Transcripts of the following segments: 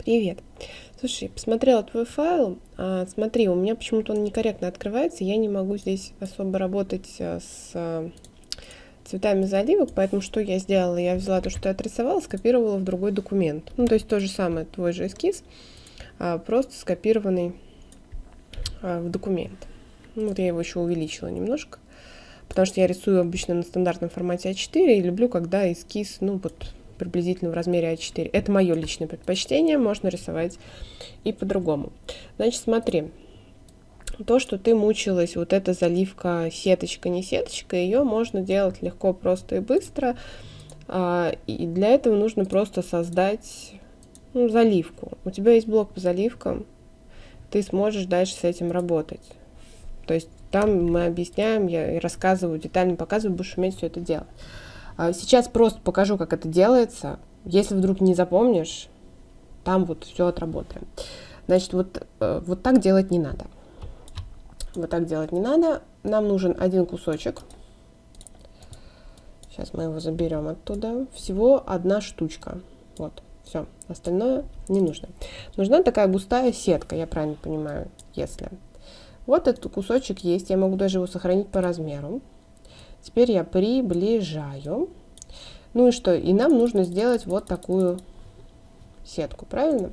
Привет. Слушай, посмотрела твой файл. Смотри, у меня почему-то он некорректно открывается. Я не могу здесь особо работать с цветами заливок, поэтому что я сделала? Я взяла то, что я отрисовала, скопировала в другой документ. Ну, то есть то же самое, твой же эскиз, просто скопированный в документ. Ну, вот я его еще увеличила немножко, потому что я рисую обычно на стандартном формате А4 и люблю, когда эскиз, ну, вот приблизительно в размере А4. Это мое личное предпочтение, можно рисовать и по-другому. Значит, смотри, то, что ты мучилась, вот эта заливка сеточка, не сеточка, ее можно делать легко, просто и быстро. И для этого нужно просто создать заливку. У тебя есть блок по заливкам, ты сможешь дальше с этим работать. То есть там мы объясняем, я рассказываю, детально показываю, будешь уметь все это делать. Сейчас просто покажу, как это делается. Если вдруг не запомнишь, там вот все отработаем. Значит, вот так делать не надо. Вот так делать не надо. Нам нужен один кусочек. Сейчас мы его заберем оттуда. Всего одна штучка. Вот, все. Остальное не нужно. Нужна такая густая сетка, я правильно понимаю, если. Вот этот кусочек есть. Я могу даже его сохранить по размеру. Теперь я приближаю. Ну и что? И нам нужно сделать вот такую сетку, правильно?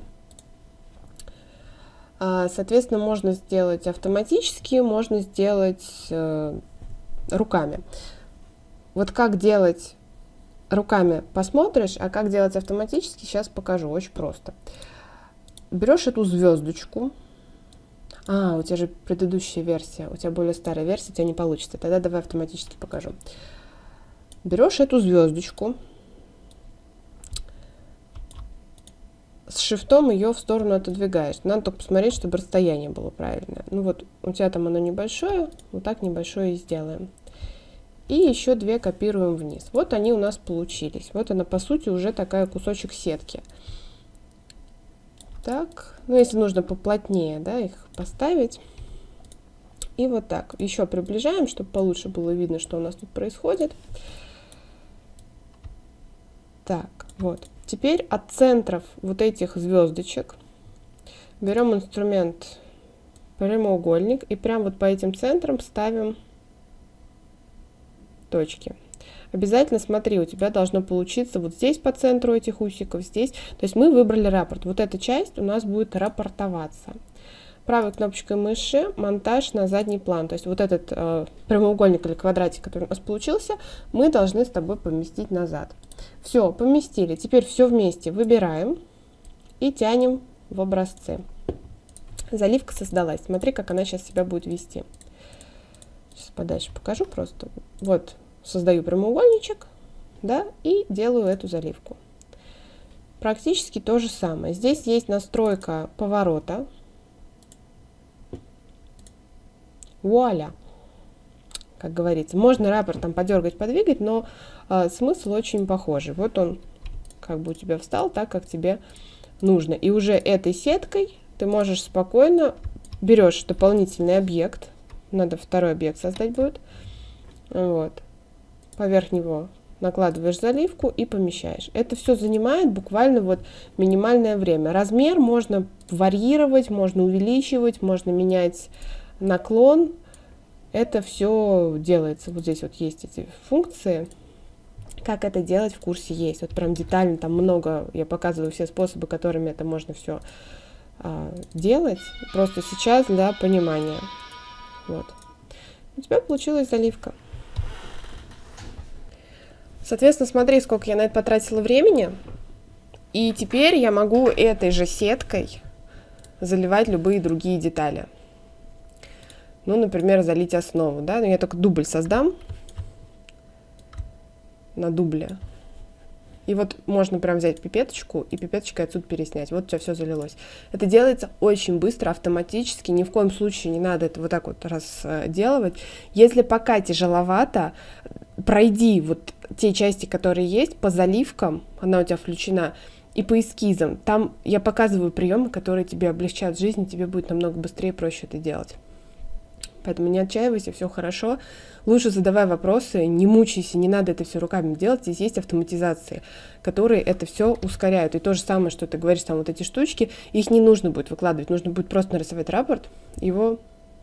Соответственно, можно сделать автоматически, можно сделать руками. Вот как делать руками посмотришь, а как делать автоматически сейчас покажу. Очень просто. Берешь эту звездочку. У тебя же предыдущая версия, у тебя более старая версия, у тебя не получится. Тогда давай автоматически покажу. Берешь эту звездочку, с шифтом ее в сторону отодвигаешь. Надо только посмотреть, чтобы расстояние было правильное. Ну вот, у тебя там оно небольшое, вот так небольшое и сделаем. И еще две копируем вниз. Вот они у нас получились. Вот она, по сути, уже такая кусочек сетки. Так, ну если нужно поплотнее, да, их поставить. И вот так. Еще приближаем, чтобы получше было видно, что у нас тут происходит. Так, вот. Теперь от центров вот этих звездочек берем инструмент прямоугольник и прям вот по этим центрам ставим точки. Обязательно смотри, у тебя должно получиться вот здесь по центру этих усиков, здесь. То есть мы выбрали раппорт. Вот эта часть у нас будет раппортоваться. Правой кнопочкой мыши монтаж на задний план. То есть вот этот прямоугольник или квадратик, который у нас получился, мы должны с тобой поместить назад. Все, поместили. Теперь все вместе выбираем и тянем в образцы. Заливка создалась. Смотри, как она сейчас себя будет вести. Сейчас подальше покажу просто. Вот, создаю прямоугольничек, да, и делаю эту заливку. Практически то же самое. Здесь есть настройка поворота. Вуаля! Как говорится, можно раппорт там подергать, подвигать, но смысл очень похожий. Вот он как бы у тебя встал так, как тебе нужно. И уже этой сеткой ты можешь спокойно берешь дополнительный объект. Надо второй объект создать будет. Вот. Поверх него накладываешь заливку и помещаешь. Это все занимает буквально вот минимальное время. Размер можно варьировать, можно увеличивать, можно менять наклон. Это все делается. Вот здесь вот есть эти функции. Как это делать в курсе есть. Вот прям детально, там много, я показываю все способы, которыми это можно все делать. Просто сейчас для понимания. Вот. У тебя получилась заливка. Соответственно, смотри, сколько я на это потратила времени. И теперь я могу этой же сеткой заливать любые другие детали. Ну, например, залить основу, да, но я только дубль создам на дубле. И вот можно прям взять пипеточку и пипеточкой отсюда переснять. Вот у тебя все залилось. Это делается очень быстро, автоматически. Ни в коем случае не надо это вот так вот разделывать. Если пока тяжеловато, пройди вот те части, которые есть, по заливкам, она у тебя включена, и по эскизам. Там я показываю приемы, которые тебе облегчат жизнь, тебе будет намного быстрее и проще это делать. Поэтому не отчаивайся, все хорошо. Лучше задавай вопросы, не мучайся, не надо это все руками делать. Здесь есть автоматизации, которые это все ускоряют. И то же самое, что ты говоришь, там вот эти штучки, их не нужно будет выкладывать, нужно будет просто нарисовать рапорт, его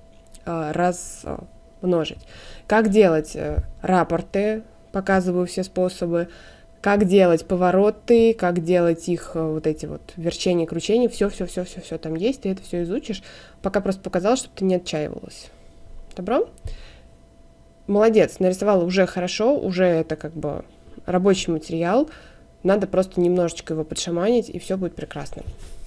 размножить. Как делать рапорты, показываю все способы, как делать повороты, как делать их вот эти вот верчения, кручения, все там есть, ты это все изучишь. Пока просто показала, чтобы ты не отчаивалась. Добро? Молодец, нарисовала уже хорошо, уже это как бы рабочий материал. Надо просто немножечко его подшаманить, и все будет прекрасно.